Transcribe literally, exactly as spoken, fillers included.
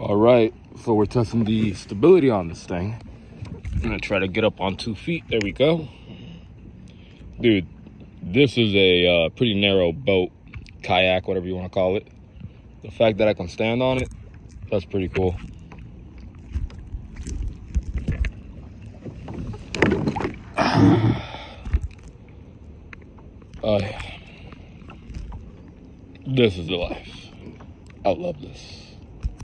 All right, so we're testing the stability on this thing. I'm gonna try to get up on two feet. There we go. Dude, this is a uh, pretty narrow boat, kayak, whatever you want to call it. The fact that I can stand on it, that's pretty cool. Uh, this is the life. I love this.